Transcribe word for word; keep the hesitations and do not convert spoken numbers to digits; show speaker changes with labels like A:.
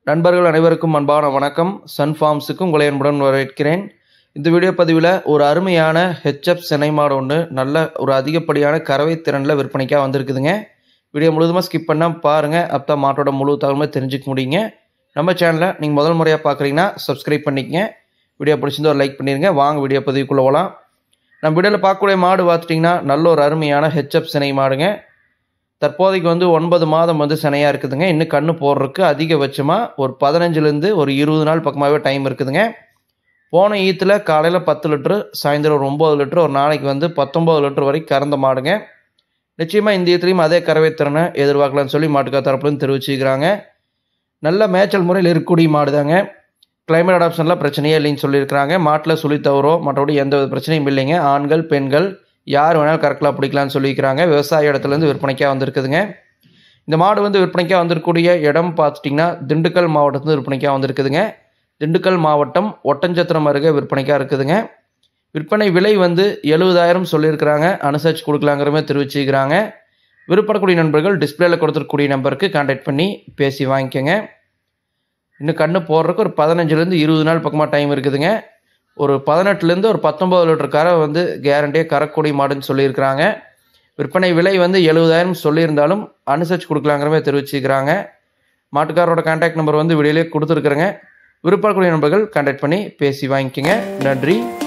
A: நண்பர்கள் அனைவருக்கும் அன்பான வணக்கம். சன் ஃபார்ம்ஸுக்கு உங்களை அன்புடன் வரவேற்கிறேன். இந்த வீடியோ பதிவில் ஒரு அருமையான ஹெச்எப் சினை மாடு ஒன்று நல்ல ஒரு அதிகப்படியான கறவை திறனில் விற்பனைக்காக வந்திருக்குதுங்க. வீடியோ முழுவதுமாக ஸ்கிப் பண்ணால் பாருங்கள், அப்போ தான் மாட்டோட முழு தகவலுமே தெரிஞ்சுக்க முடியுங்க. நம்ம சேனலை நீங்கள் முதல் முறையாக பார்க்குறீங்கன்னா சப்ஸ்கிரைப் பண்ணிக்கங்க. வீடியோ பிடிச்சிருந்தா ஒரு லைக் பண்ணிடுங்க. வாங்க வீடியோ பதிவுக்குள்ளே போகலாம். நம்ம வீடியோவில் பார்க்கக்கூடிய மாடு பார்த்துட்டிங்கன்னா நல்ல ஒரு அருமையான ஹெச்எப் சினை மாடுங்க. தற்போதைக்கு வந்து ஒன்பது மாதம் வந்து சினையாக இருக்குதுங்க. இன்னும் கண்ணு போடுறதுக்கு அதிகபட்சமாக ஒரு பதினஞ்சுலேருந்து ஒரு இருபது நாள் பக்கமாகவே டைம் இருக்குதுங்க. போன ஈத்தில் காலையில் பத்து லிட்ரு, சாயந்தரம் ஒரு ஒம்பது லிட்ரு, ஒரு நாளைக்கு வந்து பத்தொம்பது லிட்ரு வரைக்கும் கறந்த மாடுங்க. நிச்சயமாக இந்த ஈத்துலேயும் அதே கறவை திறனை எதிர்பார்க்கலான்னு சொல்லி மாட்டுக்கா தரப்புலேருந்து தெரிவிச்சுக்கிறாங்க. நல்ல மேய்ச்சல் முறையில் இருக்கக்கூடிய மாடு தாங்க. கிளைமேட் அடாப்ஷனில் பிரச்சனையே இல்லைன்னு சொல்லியிருக்கிறாங்க. மாட்டில் சுழி தவறோ மற்றபடி எந்த வித பிரச்சனையும் இல்லைங்க. ஆண்கள் பெண்கள் யார் வேணாலும் கரெக்டாக பிடிக்கலான்னு சொல்லியிருக்கிறாங்க. விவசாய இடத்துலேருந்து விற்பனைக்காக வந்திருக்குதுங்க. இந்த மாடு வந்து விற்பனைக்காக வந்திருக்கக்கூடிய இடம் பார்த்துட்டிங்கன்னா திண்டுக்கல் மாவட்டத்துலேருந்து விற்பனைக்காக வந்திருக்குதுங்க. திண்டுக்கல் மாவட்டம் ஒட்டஞ்சத்திரம் அருகே விற்பனைக்காக இருக்குதுங்க. விற்பனை விலை வந்து எழுபதாயிரம் சொல்லியிருக்கிறாங்க. அனுசரித்து கொடுக்கலாங்கிற மாதிரி தெரிவிச்சுக்கிறாங்க. விருப்பப்படக்கூடிய நண்பர்கள் டிஸ்பிளேல கொடுத்துருக்கூடிய நம்பருக்கு கான்டாக்ட் பண்ணி பேசி வாங்கிக்கோங்க. இன்னும் கண்ணு போடுறதுக்கு ஒரு பதினஞ்சுலேருந்து இருபது நாள் பக்கமாக டைம் இருக்குதுங்க. ஒரு பதினெட்டுலேருந்து ஒரு பத்தொம்பது லிட்டர் கரை வந்து கேரண்டியாக கறக்கூடிய மாடுன்னு சொல்லியிருக்கிறாங்க. விற்பனை விலை வந்து எழுபதாயிரம் சொல்லியிருந்தாலும் அனுசரித்து கொடுக்கலாங்கிற மாதிரி தெரிவிச்சுக்கிறாங்க. மாட்டுக்காரரோட கான்டாக்ட் நம்பர் வந்து வீடியோலேயே கொடுத்துருக்குறேங்க. விருப்பப்படக்கூடிய நண்பர்கள் கான்டாக்ட் பண்ணி பேசி வாங்கிக்கோங்க. நன்றி.